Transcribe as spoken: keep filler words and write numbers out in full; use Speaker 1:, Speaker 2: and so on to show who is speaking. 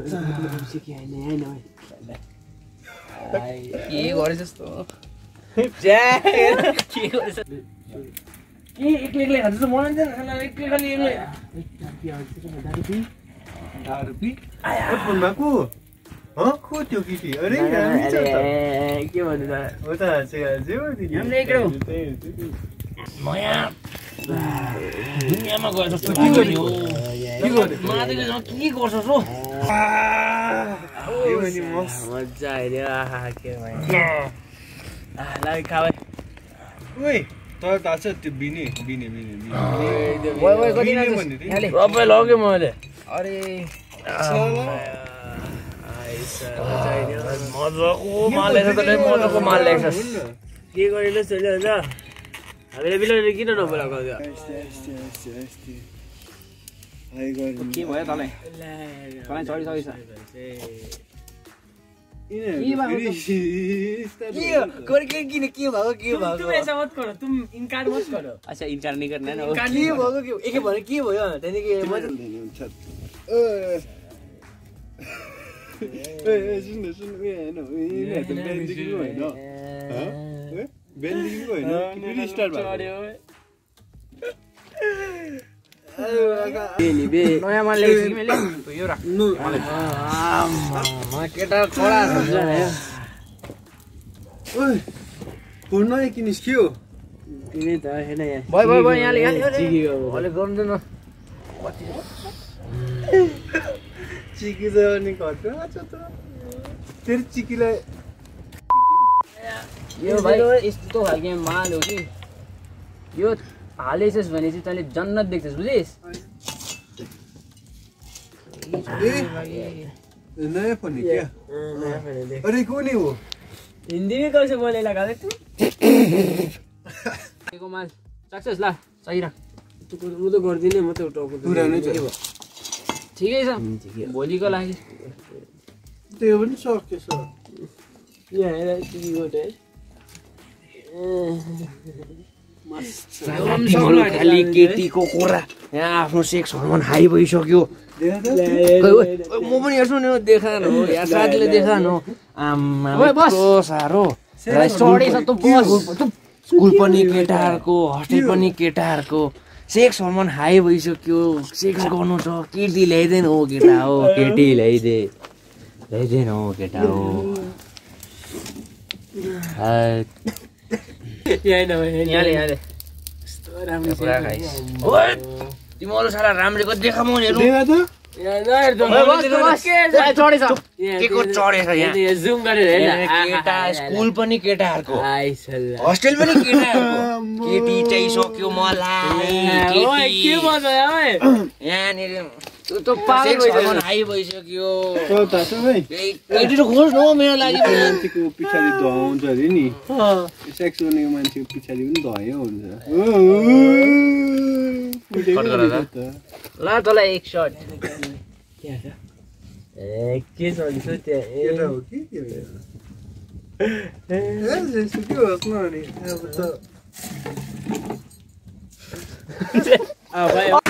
Speaker 1: के गरे जस्तो ज्या के गरे जस्तो के एक्लै एक्लै खान्छ मलाई चाहिँ खाना एक्लै खाली एक्लै
Speaker 2: दारु पी ओ फोनमा को ह को त्यो केटी अरे हामी छ त
Speaker 1: के भन्नु त
Speaker 2: हो त जे जे हो नि
Speaker 1: हामीले एक्लै हो नयाँ दुनियाँमा गए जस्तो के गर्ने हो के गर्ने मादेले जस्तो के गर्छस् हो
Speaker 2: यो नि
Speaker 1: मजा आइदियो आहा के भयो आ लाइ खाऊ
Speaker 2: ओइ तर थाहा छ त्यो बिने बिने बिने बिने
Speaker 1: ओइ ओइ कति नाच्छ यहाँले सबै लग्यो मैले अरे मजाको माल ल्याएछ त मजाको माल ल्याएछस् के गरिले चल्यो अन्त हामीले बिलले किन नबोलाको त्यो के भयो तँलाई तँलाई चढिसकेछ किन के भएको के भएको तुम ऐसा मत करो तुम इनकार मत करो अच्छा इनकार नहीं करना है ना इनकार नहीं भएको के एके भने के भयो त्यहाँदेखि
Speaker 2: ए सुन सुन ए हैन ए त बेन्डिङ होइन ह बेन्डिङ होइन फेरि स्टार्ट भयो
Speaker 1: नि बे नयाँ माल ल्याएछु कि मैले यो राख नु म केटा खडा हुन्छ नि
Speaker 2: ओइ फोन नयाँ किनिस् के हो
Speaker 1: किने त हैन यहाँ भयो भयो भयो यहाँले यहाँले अहिले गर्दैन
Speaker 2: चिकी त अनि घटको छ त तेरो चिकीलाई
Speaker 1: यो भाइ यस्तो खालको माल हो कि यो हालेछस् भने चाहिँ तैँले जन्नत देख्छस् बुझिस्
Speaker 2: नयाँ फोन क्या अरे को नि हो
Speaker 1: हिन्दी में कैसे बोलेला गाले तू को माल सक्सेस ला सही राख तू म त गर्दिन म त टाउको
Speaker 2: पुरानै छ
Speaker 1: ठिकै छ भोलिको लागि
Speaker 2: त्यो पनि सकेछ
Speaker 1: यहाँ हेर टिभी गोटे खाली केटीको कुरा यहाँ आफ्नो सेक्स हर्मोन हाई भइसक्यो म पनि हेर्छु नि देखा न हो यार साथीले देखा न आम्मा कस्तो साह्रो चढेछ त बस स्कुल पनि केटाहरूको हस्टेल पनि केटाहरूको सेक्स हर्मोन हाई भइसक्यो सेक्स गर्नु छ केटी ल्याइदेन हो केटा हो केटी ल्याइदे ल्याइदेन हो केटा हो यहाँले यहाँले तिमीहरू सारा राम्रेको देखा म हेर्नु केटा स्कुल पनि केटाहरूको हस्टेल पनि केटाहरूको केटी चाहिँ सक्यो मलाई यहाँनिर हाई भइसक्यो केटी त खोज्नु हो मेरो लागि
Speaker 2: मान्छेको पछाडि धुवाउँछ अरे नि सेक्स गर्ने मान्छेको पछाडि पनि धुवायो हुन्छ
Speaker 1: ल तँलाई एक सर्ट ए के चल्छ
Speaker 2: त्यहाँ हो कि के होस् न अनि अब त